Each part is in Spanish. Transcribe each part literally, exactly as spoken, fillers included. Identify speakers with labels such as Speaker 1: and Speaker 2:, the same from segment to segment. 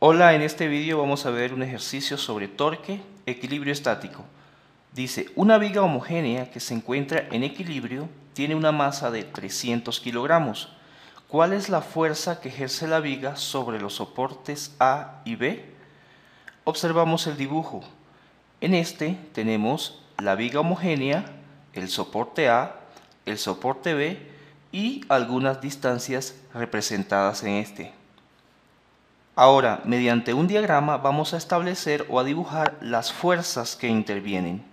Speaker 1: Hola, en este vídeo vamos a ver un ejercicio sobre torque, equilibrio estático. Dice, una viga homogénea que se encuentra en equilibrio tiene una masa de trescientos kilogramos. ¿Cuál es la fuerza que ejerce la viga sobre los soportes A y B? Observamos el dibujo. En este tenemos la viga homogénea, el soporte A, el soporte B y algunas distancias representadas en este. Ahora, mediante un diagrama vamos a establecer o a dibujar las fuerzas que intervienen.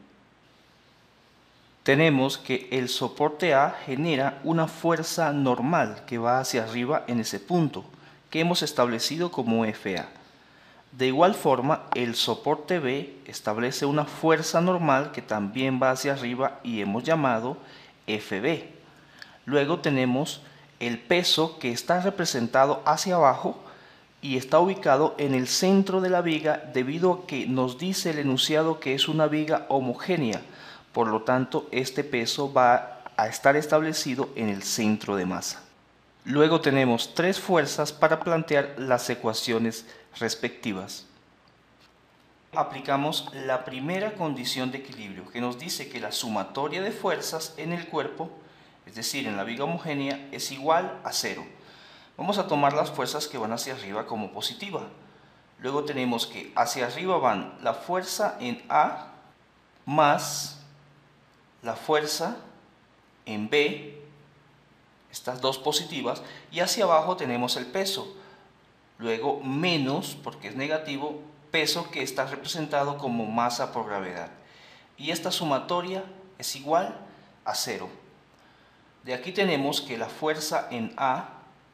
Speaker 1: Tenemos que el soporte A genera una fuerza normal que va hacia arriba en ese punto, que hemos establecido como F A. De igual forma, el soporte B establece una fuerza normal que también va hacia arriba y hemos llamado F B. Luego tenemos el peso que está representado hacia abajo y está ubicado en el centro de la viga debido a que nos dice el enunciado que es una viga homogénea. Por lo tanto, este peso va a estar establecido en el centro de masa. Luego tenemos tres fuerzas para plantear las ecuaciones respectivas. Aplicamos la primera condición de equilibrio, que nos dice que la sumatoria de fuerzas en el cuerpo, es decir, en la viga homogénea, es igual a cero. Vamos a tomar las fuerzas que van hacia arriba como positiva. Luego tenemos que hacia arriba van la fuerza en A más la fuerza en B, estas dos positivas, y hacia abajo tenemos el peso. Luego menos, porque es negativo, peso que está representado como masa por gravedad. Y esta sumatoria es igual a cero. De aquí tenemos que la fuerza en A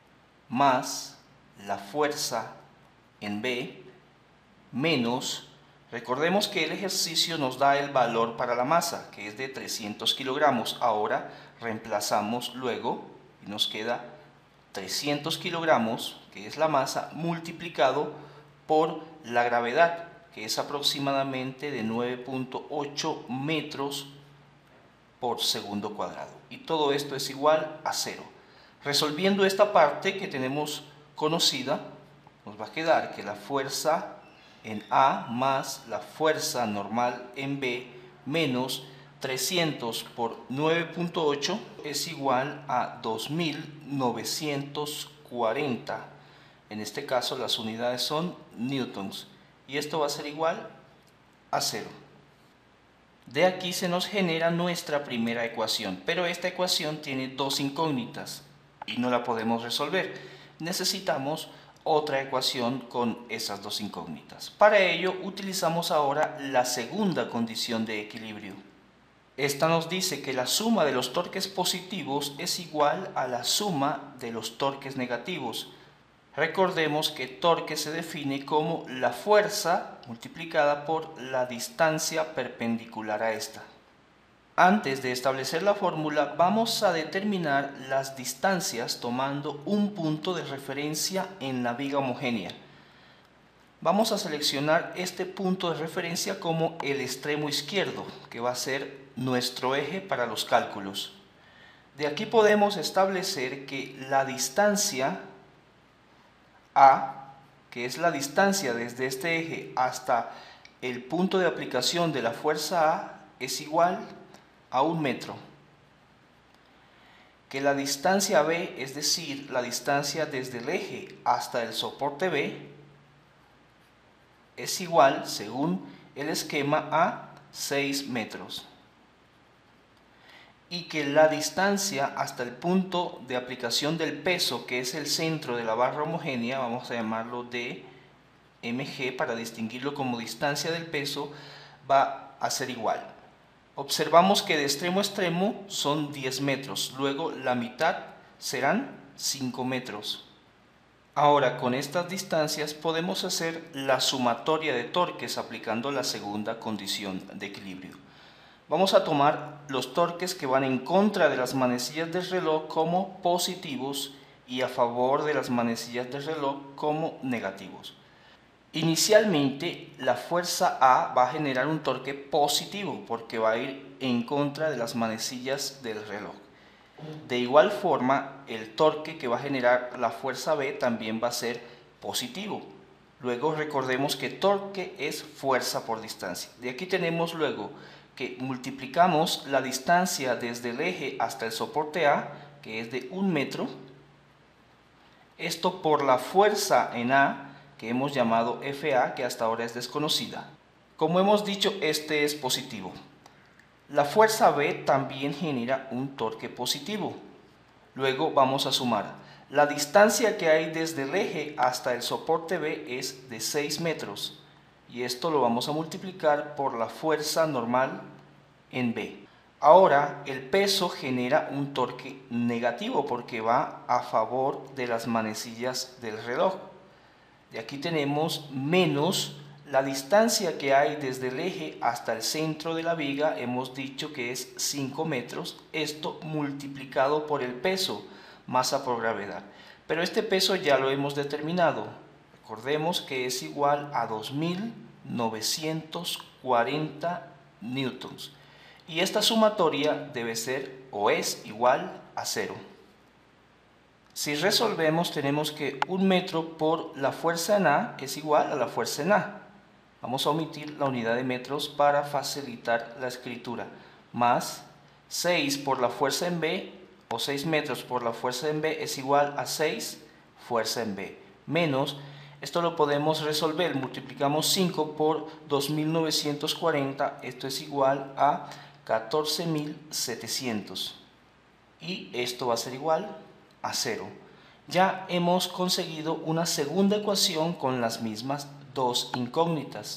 Speaker 1: más la fuerza en B menos, recordemos que el ejercicio nos da el valor para la masa, que es de trescientos kilogramos. Ahora reemplazamos luego y nos queda trescientos kilogramos, que es la masa, multiplicado por la gravedad, que es aproximadamente de nueve punto ocho metros por segundo cuadrado. Y todo esto es igual a cero. Resolviendo esta parte que tenemos conocida, nos va a quedar que la fuerza en A más la fuerza normal en B menos trescientos por nueve punto ocho es igual a dos mil novecientos cuarenta. En este caso las unidades son newtons y esto va a ser igual a cero. De aquí se nos genera nuestra primera ecuación, pero esta ecuación tiene dos incógnitas y no la podemos resolver. Necesitamos otra ecuación con esas dos incógnitas. Para ello utilizamos ahora la segunda condición de equilibrio. Esta nos dice que la suma de los torques positivos es igual a la suma de los torques negativos. Recordemos que torque se define como la fuerza multiplicada por la distancia perpendicular a esta. Antes de establecer la fórmula, vamos a determinar las distancias tomando un punto de referencia en la viga homogénea. Vamos a seleccionar este punto de referencia como el extremo izquierdo, que va a ser nuestro eje para los cálculos. De aquí podemos establecer que la distancia A, que es la distancia desde este eje hasta el punto de aplicación de la fuerza A, es igual a un metro. Que la distancia B, es decir, la distancia desde el eje hasta el soporte B, es igual, según el esquema, a seis metros. Y que la distancia hasta el punto de aplicación del peso, que es el centro de la barra homogénea, vamos a llamarlo de M G para distinguirlo como distancia del peso, va a ser igual. Observamos que de extremo a extremo son diez metros, luego la mitad serán cinco metros. Ahora con estas distancias podemos hacer la sumatoria de torques aplicando la segunda condición de equilibrio. Vamos a tomar los torques que van en contra de las manecillas del reloj como positivos y a favor de las manecillas del reloj como negativos. Inicialmente la fuerza A va a generar un torque positivo porque va a ir en contra de las manecillas del reloj. De igual forma, el torque que va a generar la fuerza B también va a ser positivo. Luego recordemos que torque es fuerza por distancia. De aquí tenemos luego que multiplicamos la distancia desde el eje hasta el soporte A, que es de un metro. Esto por la fuerza en A, que hemos llamado F A, que hasta ahora es desconocida. Como hemos dicho, este es positivo. La fuerza B también genera un torque positivo. Luego vamos a sumar. La distancia que hay desde el eje hasta el soporte B es de seis metros. Y esto lo vamos a multiplicar por la fuerza normal en B. Ahora el peso genera un torque negativo porque va a favor de las manecillas del reloj. De aquí tenemos menos la distancia que hay desde el eje hasta el centro de la viga, hemos dicho que es cinco metros, esto multiplicado por el peso, masa por gravedad. Pero este peso ya lo hemos determinado, recordemos que es igual a dos mil novecientos cuarenta newtons. Y esta sumatoria debe ser o es igual a cero. Si resolvemos, tenemos que un metro por la fuerza en A es igual a la fuerza en A. Vamos a omitir la unidad de metros para facilitar la escritura. Más seis por la fuerza en B, o seis metros por la fuerza en B es igual a seis fuerza en B. Menos, esto lo podemos resolver, multiplicamos cinco por dos mil novecientos cuarenta, esto es igual a catorce mil setecientos. Y esto va a ser igual a cero. Ya hemos conseguido una segunda ecuación con las mismas dos incógnitas.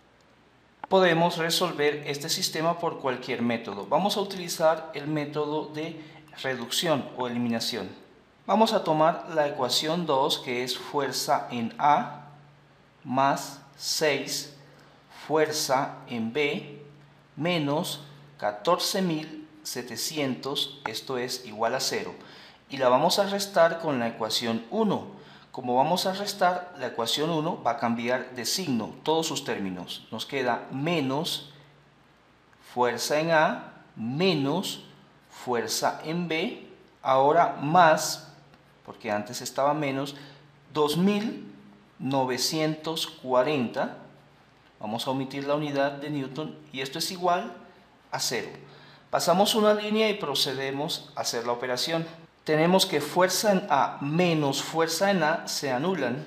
Speaker 1: Podemos resolver este sistema por cualquier método. Vamos a utilizar el método de reducción o eliminación. Vamos a tomar la ecuación dos, que es fuerza en A más seis fuerza en B menos catorce mil setecientos, esto es igual a cero. Y la vamos a restar con la ecuación uno. Como vamos a restar, la ecuación uno va a cambiar de signo, todos sus términos. Nos queda menos fuerza en A menos fuerza en B, ahora más, porque antes estaba menos, dos mil novecientos cuarenta, vamos a omitir la unidad de Newton, y esto es igual a cero. Pasamos una línea y procedemos a hacer la operación. Tenemos que fuerza en A menos fuerza en A se anulan.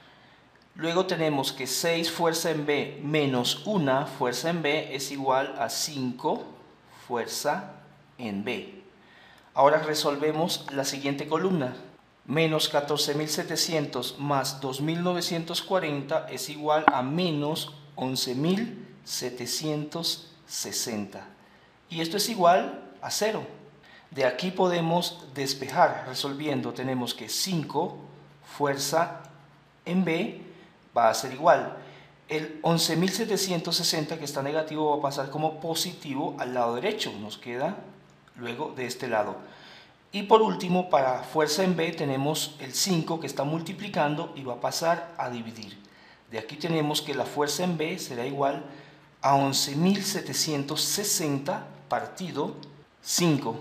Speaker 1: Luego tenemos que seis fuerza en B menos una fuerza en B es igual a cinco fuerza en B. Ahora resolvemos la siguiente columna. Menos catorce mil setecientos más dos mil novecientos cuarenta es igual a menos once mil setecientos sesenta. Y esto es igual a cero. De aquí podemos despejar, resolviendo tenemos que cinco fuerza en B va a ser igual. El once mil setecientos sesenta que está negativo va a pasar como positivo al lado derecho, nos queda luego de este lado. Y por último, para fuerza en B tenemos el cinco que está multiplicando y va a pasar a dividir. De aquí tenemos que la fuerza en B será igual a once mil setecientos sesenta partido cinco.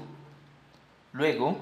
Speaker 1: Luego,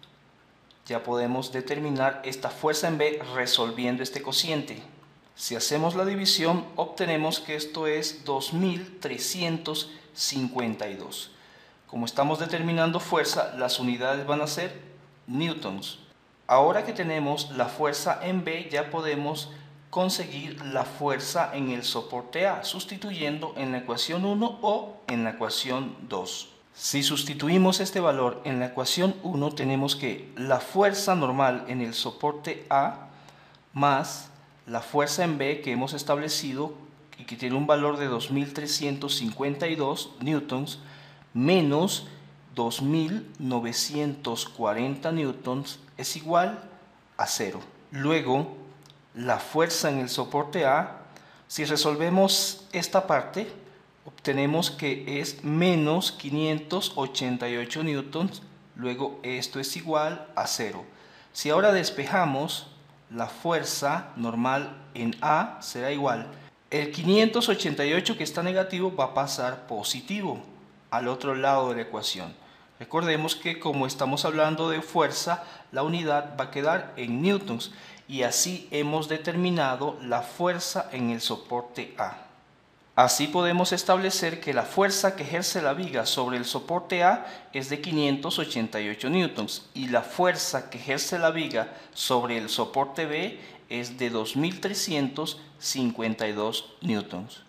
Speaker 1: ya podemos determinar esta fuerza en B resolviendo este cociente. Si hacemos la división, obtenemos que esto es dos mil trescientos cincuenta y dos. Como estamos determinando fuerza, las unidades van a ser newtons. Ahora que tenemos la fuerza en B, ya podemos conseguir la fuerza en el soporte A, sustituyendo en la ecuación uno o en la ecuación dos. Si sustituimos este valor en la ecuación uno, tenemos que la fuerza normal en el soporte A más la fuerza en B que hemos establecido y que tiene un valor de dos mil trescientos cincuenta y dos newtons menos dos mil novecientos cuarenta newtons es igual a cero. Luego, la fuerza en el soporte A, si resolvemos esta parte, obtenemos que es menos quinientos ochenta y ocho newtons, luego esto es igual a cero. Si ahora despejamos, la fuerza normal en A será igual. El quinientos ochenta y ocho que está negativo va a pasar positivo al otro lado de la ecuación. Recordemos que como estamos hablando de fuerza, la unidad va a quedar en newtons y así hemos determinado la fuerza en el soporte A. Así podemos establecer que la fuerza que ejerce la viga sobre el soporte A es de quinientos ochenta y ocho newtons y la fuerza que ejerce la viga sobre el soporte B es de dos mil trescientos cincuenta y dos newtons.